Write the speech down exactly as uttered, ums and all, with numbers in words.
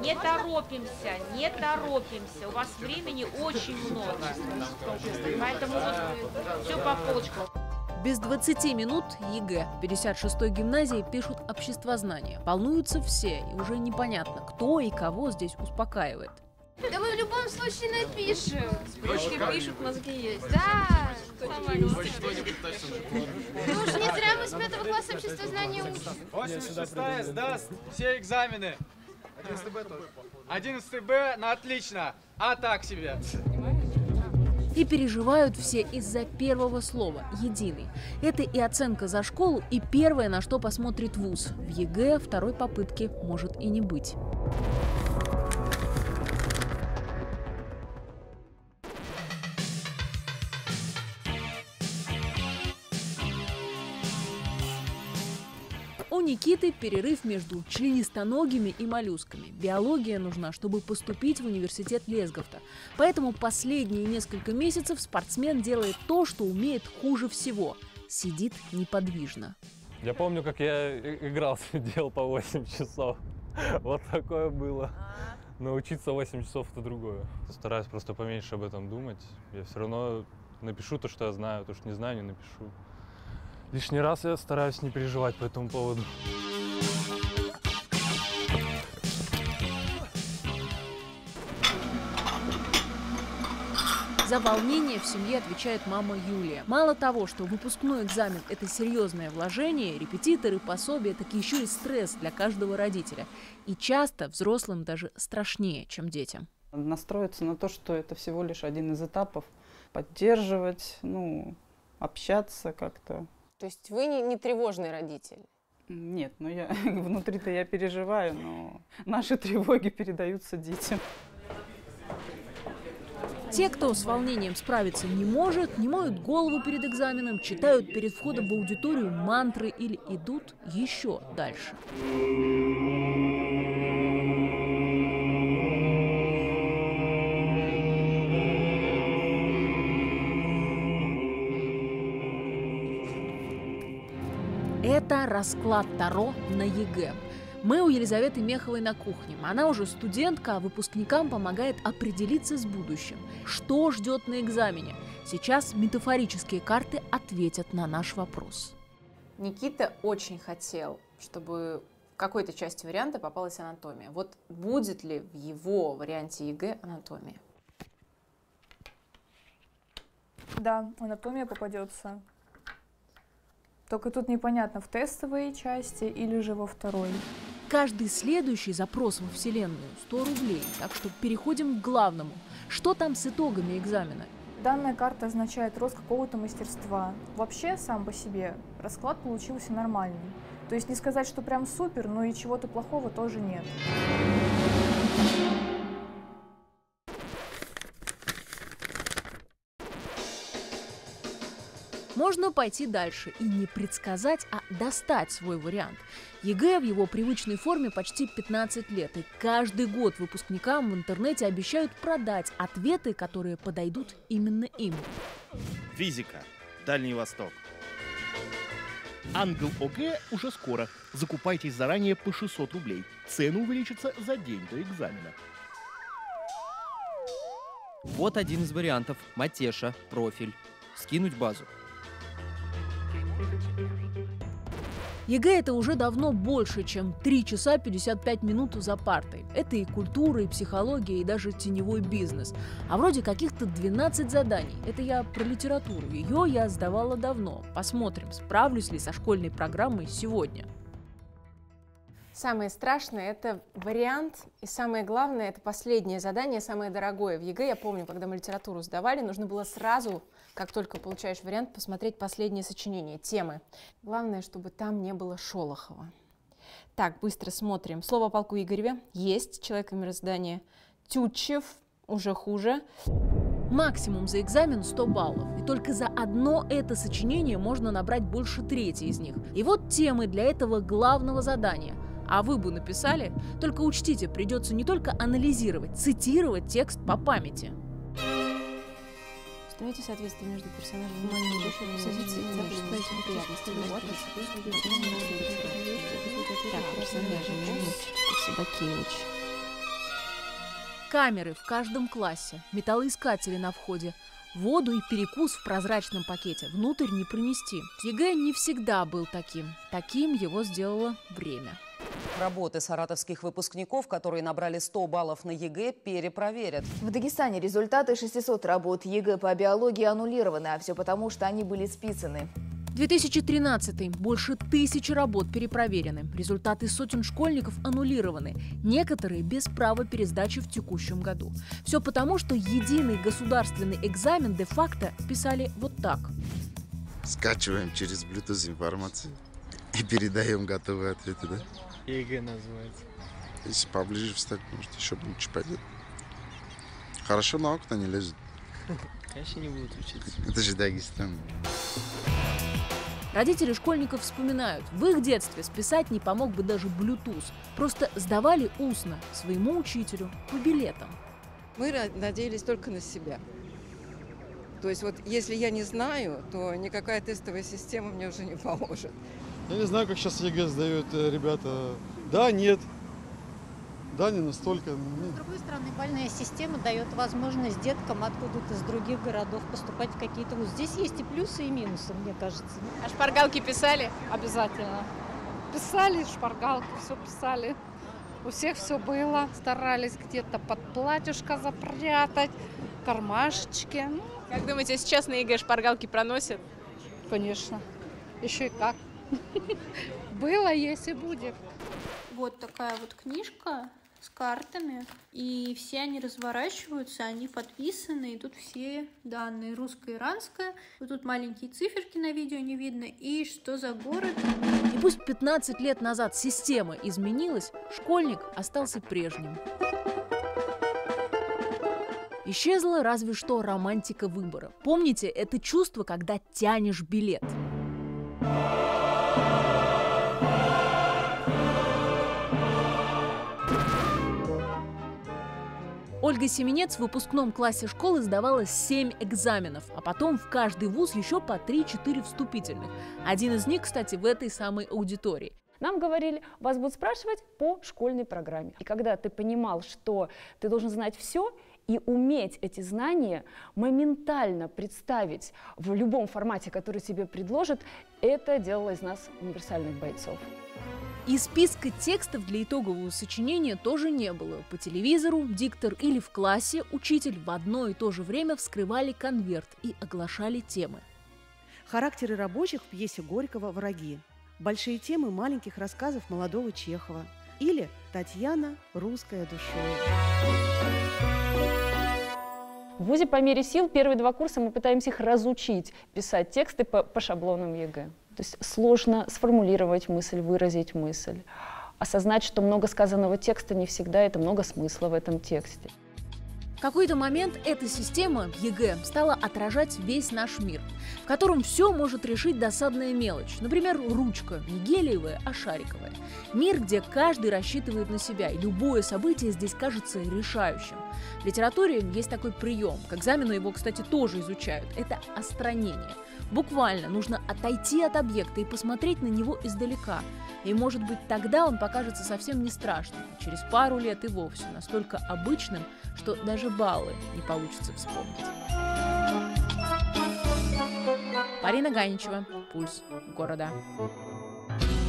Не торопимся, не торопимся. У вас времени очень много. Поэтому вот все по полочкам. Без двадцати минут ЕГЭ. В пятьдесят шестой гимназии пишут обществознание. Волнуются все, и уже непонятно, кто и кого здесь успокаивает. Да мы в любом случае напишем. Ручки пишут, мозги есть. Да. Хоть что-нибудь точно. Ну уж не зря мы с пятого класса обществознания учим. восемьдесят шестая сдаст все экзамены. одиннадцатый Б на отлично, а так себе. И переживают все из-за первого слова – единый. Это и оценка за школу, и первое, на что посмотрит вуз. В ЕГЭ второй попытки может и не быть. У Никиты перерыв между членистоногими и моллюсками. Биология нужна, чтобы поступить в университет Лесговта. Поэтому последние несколько месяцев спортсмен делает то, что умеет хуже всего – сидит неподвижно. Я помню, как я играл, сидел по восемь часов. Вот такое было. Научиться восемь часов – это другое. Стараюсь просто поменьше об этом думать. Я все равно напишу то, что я знаю, то, что не знаю, не напишу. Лишний раз я стараюсь не переживать по этому поводу. За волнение в семье отвечает мама Юлия. Мало того, что выпускной экзамен – это серьезное вложение, репетиторы, пособия – так еще и стресс для каждого родителя. И часто взрослым даже страшнее, чем детям. Настроиться на то, что это всего лишь один из этапов. Поддерживать, ну, общаться как-то. То есть вы не, не тревожный родитель? Нет, ну я внутри-то я переживаю, но наши тревоги передаются детям. Те, кто с волнением справиться не может, не моют голову перед экзаменом, читают перед входом в аудиторию мантры или идут еще дальше. Это расклад Таро на ЕГЭ. Мы у Елизаветы Меховой на кухне. Она уже студентка, а выпускникам помогает определиться с будущим. Что ждет на экзамене? Сейчас метафорические карты ответят на наш вопрос. Никита очень хотел, чтобы в какой-то части варианта попалась анатомия. Вот будет ли в его варианте ЕГЭ анатомия? Да, анатомия попадется. Только тут непонятно, в тестовой части или же во второй. Каждый следующий запрос во Вселенную – сто рублей. Так что переходим к главному. Что там с итогами экзамена? Данная карта означает рост какого-то мастерства. Вообще, сам по себе, расклад получился нормальный. То есть не сказать, что прям супер, но и чего-то плохого тоже нет. Можно пойти дальше и не предсказать, а достать свой вариант. ЕГЭ в его привычной форме почти пятнадцать лет, и каждый год выпускникам в интернете обещают продать ответы, которые подойдут именно им. Физика. Дальний Восток. Ангел ОГЭ уже скоро. Закупайтесь заранее по шестьсот рублей. Цены увеличатся за день до экзамена. Вот один из вариантов. Матеша, профиль. Скинуть базу. ЕГЭ – это уже давно больше, чем три часа пятьдесят пять минут за партой. Это и культура, и психология, и даже теневой бизнес. А вроде каких-то двенадцать заданий. Это я про литературу. Ее я сдавала давно. Посмотрим, справлюсь ли со школьной программой сегодня. Самое страшное – это вариант, и самое главное – это последнее задание, самое дорогое. В ЕГЭ, я помню, когда мы литературу сдавали, нужно было сразу, как только получаешь вариант, посмотреть последнее сочинение, темы. Главное, чтобы там не было Шолохова. Так, быстро смотрим. Слово о полку Игореве есть, человек и мироздание. Тютчев, уже хуже. Максимум за экзамен сто баллов. И только за одно это сочинение можно набрать больше трети из них. И вот темы для этого главного задания. А вы бы написали? Только учтите, придется не только анализировать, цитировать текст по памяти. Установите соответствие между персонажами. Так, персонажи Собакевич. камеры в каждом классе, металлоискатели на входе, воду и перекус в прозрачном пакете внутрь не пронести. ЕГЭ не всегда был таким. Таким его сделало время. Работы саратовских выпускников, которые набрали сто баллов на ЕГЭ, перепроверят. В Дагестане результаты шестисот работ ЕГЭ по биологии аннулированы, а все потому, что они были списаны. две тысячи тринадцатый. Больше тысячи работ перепроверены. Результаты сотен школьников аннулированы. Некоторые без права пересдачи в текущем году. Все потому, что единый государственный экзамен де-факто писали вот так. Скачиваем через Bluetooth информацию и передаем готовые ответы, да? ЕГЭ называется. Если поближе встать, может, еще лучше пойдет. Хорошо на окна не лезет. Конечно, не будут учиться. Это же Дагестан. Родители школьников вспоминают, в их детстве списать не помог бы даже Bluetooth. Просто сдавали устно своему учителю по билетам. Мы надеялись только на себя. То есть вот если я не знаю, то никакая тестовая система мне уже не поможет. Я не знаю, как сейчас ЕГЭ сдают ребята. Да, нет. Да, не настолько. С другой стороны, бальная система дает возможность деткам откуда-то из других городов поступать в какие-то вузы. Здесь есть и плюсы, и минусы, мне кажется. А шпаргалки писали? Обязательно. Писали шпаргалки, все писали. У всех все было. Старались где-то под платьюшко запрятать, кармашечки. Как думаете, сейчас на ЕГЭ шпаргалки проносят? Конечно. Еще и как. Было, есть и будет. Вот такая вот книжка с картами, и все они разворачиваются, они подписаны, и тут все данные: русско-иранская, вот тут маленькие циферки на видео не видно, и что за город. И пусть пятнадцать лет назад система изменилась, школьник остался прежним. Исчезла разве что романтика выбора. Помните это чувство, когда тянешь билет? Ольга Семенец в выпускном классе школы сдавала семь экзаменов, а потом в каждый вуз еще по три-четыре вступительных. Один из них, кстати, в этой самой аудитории. Нам говорили, вас будут спрашивать по школьной программе. И когда ты понимал, что ты должен знать все и уметь эти знания моментально представить в любом формате, который тебе предложат, это делало из нас универсальных бойцов. И списка текстов для итогового сочинения тоже не было. По телевизору диктор или в классе учитель в одно и то же время вскрывали конверт и оглашали темы. Характеры рабочих в пьесе Горького «Враги». Большие темы маленьких рассказов молодого Чехова. Или «Татьяна. Русская душой». В вузе по мере сил первые два курса мы пытаемся их разучить писать тексты по, по шаблонам ЕГЭ. То есть сложно сформулировать мысль, выразить мысль, осознать, что много сказанного текста не всегда это много смысла в этом тексте. В какой-то момент эта система ЕГЭ стала отражать весь наш мир, в котором все может решить досадная мелочь. Например, ручка не гелиевая, а шариковая. Мир, где каждый рассчитывает на себя, и любое событие здесь кажется решающим. В литературе есть такой прием, к экзамену его, кстати, тоже изучают. Это остранение. Буквально нужно отойти от объекта и посмотреть на него издалека. И, может быть, тогда он покажется совсем не страшным, а через пару лет и вовсе настолько обычным, что даже баллы не получится вспомнить. Полина Ганичева, «Пульс города».